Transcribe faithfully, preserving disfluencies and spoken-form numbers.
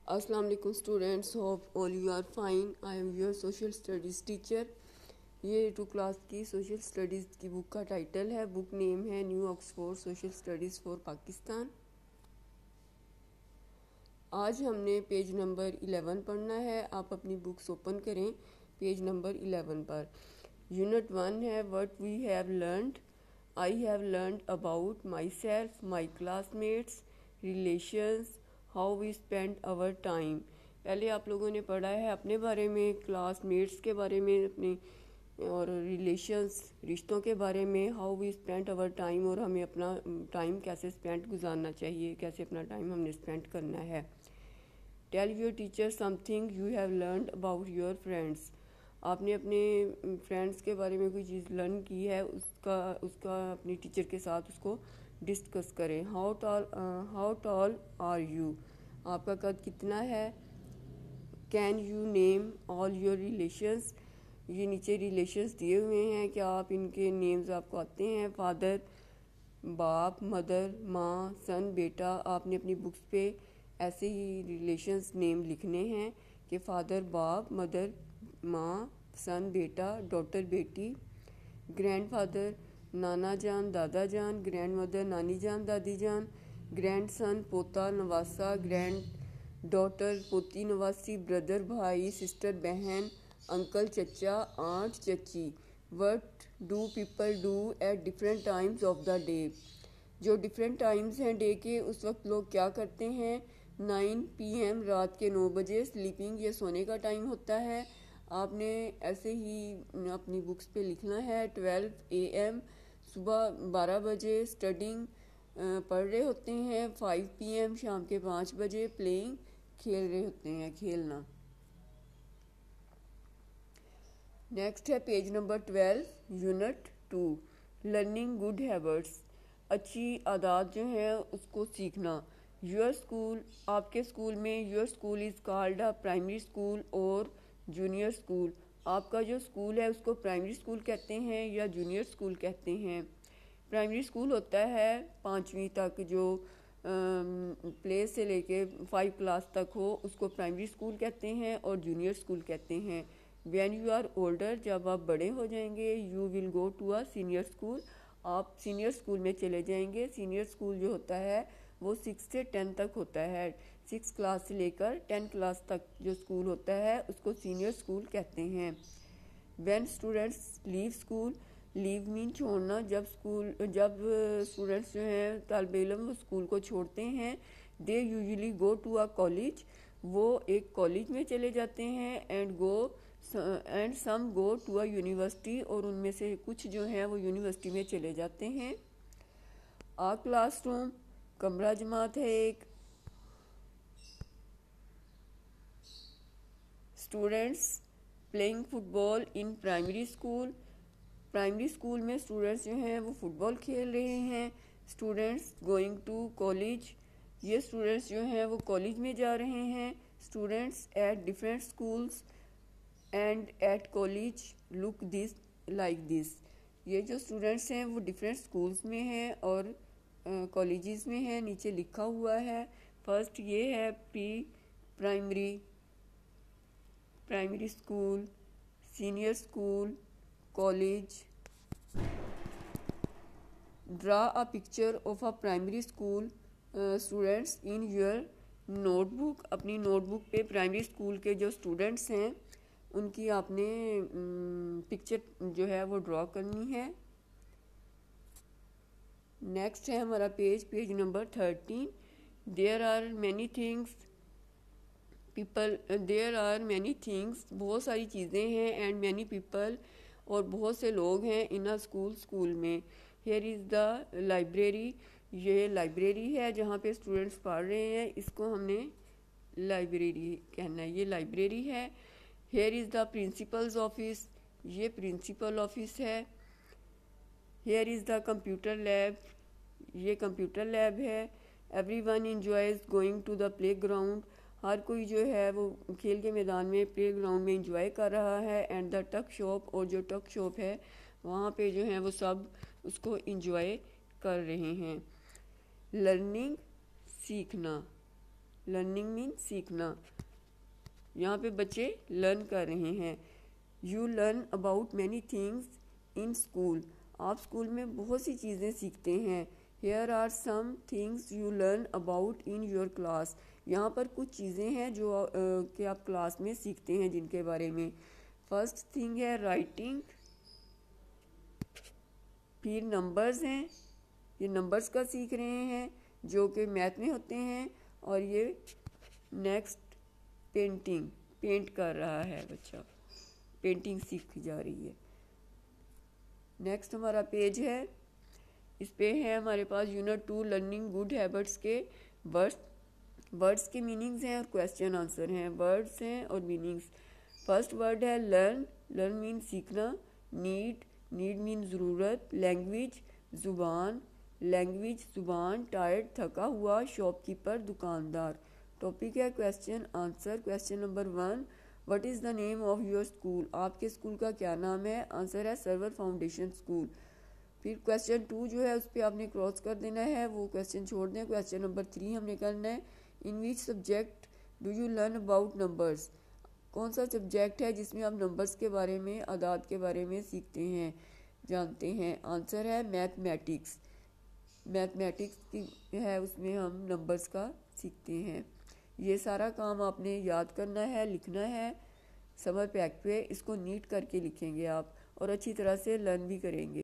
अस्सलाम वालेकुम students, hope all you are fine. I am your social studies teacher. ये two class की social studies की book का टाइटल है। बुक नेम है new Oxford social studies for Pakistan. आज हमने पेज नंबर इलेवन पढ़ना है। आप अपनी बुक्स ओपन करें पेज नंबर इलेवन पर। यूनिट वन है what we have learned. I have learned about myself, my classmates, relations, how we spend our time. पहले आप लोगों ने पढ़ा है अपने बारे में, क्लासमेट्स के बारे में, अपने और रिलेशंस, रिश्तों के बारे में, how we spend our time, और हमें अपना टाइम कैसे स्पेंड गुजारना चाहिए, कैसे अपना टाइम हमने स्पेंड करना है। Tell your teacher something you have learned about your friends. आपने अपने फ्रेंड्स के बारे में कोई चीज़ लर्न की है, उसका उसका अपनी टीचर के साथ उसको डिस्कस करें। How tall how tall are you, आपका कद कितना है। Can you name all your relations, ये नीचे रिलेशंस दिए हुए हैं, क्या आप इनके नेम्स आपको आते हैं। फादर, बाप, मदर, माँ, सन, बेटा। आपने अपनी बुक्स पे ऐसे ही रिलेशंस नेम लिखने हैं कि फादर, बाप, मदर, माँ, सन, बेटा, डॉटर, बेटी। ग्रैंडफादर, नाना जान, दादा जान। ग्रैंड मदर, नानी जान, दादी जान। ग्रैंड सन, पोता, नवासा। ग्रैंड डॉटर, पोती, नवासी। ब्रदर, भाई, सिस्टर, बहन। अंकल, चचा, आंट, चची। What do people do at different times of the day, जो डिफरेंट टाइम्स हैं डे के, उस वक्त लोग क्या करते हैं। नाइन पी एम, रात के नौ बजे। स्लीपिंग, ये सोने का टाइम होता है। आपने ऐसे ही अपनी बुक्स पे लिखना है। ट्वेल्व ए एम, सुबह बारह बजे। स्टडिंग, पढ़ रहे होते हैं। फाइव पी एम, शाम के पाँच बजे। प्लेइंग, खेल रहे होते हैं, खेलना। नेक्स्ट है page number twelve, unit two, learning good habits. अच्छी आदत जो है उसको सीखना। योर स्कूल, आपके स्कूल में, your school is called a primary school और जूनियर स्कूल। आपका जो स्कूल है उसको प्राइमरी स्कूल कहते हैं या जूनियर स्कूल कहते हैं। प्राइमरी स्कूल होता है पाँचवीं तक, जो प्ले से लेके फाइव क्लास तक हो, उसको प्राइमरी स्कूल कहते हैं और जूनियर स्कूल कहते हैं। व्हेन यू आर ओल्डर, जब आप बड़े हो जाएंगे, you will go to a senior school, आप सीनियर स्कूल में चले जाएंगे। सीनियर स्कूल जो होता है वो सिक्स से टेन तक होता है। सिक्स क्लास से लेकर टेन क्लास तक जो स्कूल होता है उसको सीनियर स्कूल कहते हैं। When students leave school, leave mean छोड़ना। जब स्कूल जब स्टूडेंट्स जो हैं, तालब इल्म, वो स्कूल को छोड़ते हैं। They usually go to a college, वो एक कॉलेज में चले जाते हैं। And go and some go to a university, और उनमें से कुछ जो हैं वो यूनिवर्सिटी में चले जाते हैं। आ क्लासरूम, कमरा जमात है एक। Students playing football in primary school, primary school में स्टूडेंट्स जो हैं वो फुटबॉल खेल रहे हैं। स्टूडेंट्स गोइंग टू कॉलेज, ये स्टूडेंट्स जो हैं वो कॉलेज में जा रहे हैं। Students at different schools and at college look this like this, ये जो स्टूडेंट्स हैं वो डिफरेंट स्कूल्स में हैं और कॉलेजेस uh, में हैं। नीचे लिखा हुआ है। फर्स्ट ये है pre primary, primary school, senior school, college. Draw a picture of a primary school students in your notebook, अपनी नोटबुक पे प्राइमरी स्कूल के जो स्टूडेंट्स हैं उनकी आपने पिक्चर जो है वो ड्रॉ करनी है। नेक्स्ट है हमारा page, page number thirteen. There are many things people, there are many things, बहुत सारी चीज़ें हैं। एंड मैनी पीपल, और बहुत से लोग हैं। इन अ स्कूल, स्कूल में। हेयर इज़ द लाइब्रेरी, ये लाइब्रेरी है जहाँ पे स्टूडेंट्स पढ़ रहे हैं, इसको हमने लाइब्रेरी कहना है, ये लाइब्रेरी है। Here is the principal's office, ये प्रिंसिपल ऑफिस है। Here is the computer lab, ये कंप्यूटर लैब है। Everyone enjoys going to the playground, हर कोई जो है वो खेल के मैदान में, प्ले ग्राउंड में इंजॉय कर रहा है। एंड द टक शॉप, और जो टक शॉप है वहाँ पे जो है वो सब उसको इंजॉय कर रहे हैं। लर्निंग, सीखना। लर्निंग मीन सीखना। यहाँ पे बच्चे लर्न कर रहे हैं। You learn about many things in school. आप स्कूल में बहुत सी चीज़ें सीखते हैं। Here are some things you learn about in your class. यहाँ पर कुछ चीज़ें हैं जो uh, कि आप क्लास में सीखते हैं जिनके बारे में। फर्स्ट थिंग है राइटिंग, फिर नंबर्स हैं, ये नंबर्स का सीख रहे हैं जो कि मैथ में होते हैं। और ये नेक्स्ट पेंटिंग, पेंट कर रहा है बच्चा, पेंटिंग सीखी जा रही है। नेक्स्ट हमारा पेज है, इस पे है हमारे पास unit two learning good habits के वर्ड्स। वर्ड्स के मीनिंग्स हैं और क्वेश्चन आंसर हैं। वर्ड्स हैं और मीनिंग्स। फर्स्ट वर्ड है लर्न। लर्न मीन सीखना। नीड, नीड मीन ज़रूरत। लैंग्वेज, ज़ुबान। लैंग्वेज ज़ुबान। टायर्ड, थका हुआ। शॉपकीपर, दुकानदार। टॉपिक है question answer. Question number one, what is the name of your school. आपके स्कूल का क्या नाम है। आंसर है सर्वर फाउंडेशन स्कूल। फिर क्वेश्चन टू जो है उस पर आपने क्रॉस कर देना है, वो क्वेश्चन छोड़ दें। क्वेश्चन नंबर थ्री हमने करना है, in which subject do you learn about numbers. कौन सा सब्जेक्ट है जिसमें आप नंबर्स के बारे में, आदाद के बारे में सीखते हैं, जानते हैं। आंसर है मैथमेटिक्स। मैथमेटिक्स की है, उसमें हम नंबर्स का सीखते हैं। ये सारा काम आपने याद करना है, लिखना है समर पैक पे। इसको नीट करके लिखेंगे आप और अच्छी तरह से लर्न भी करेंगे।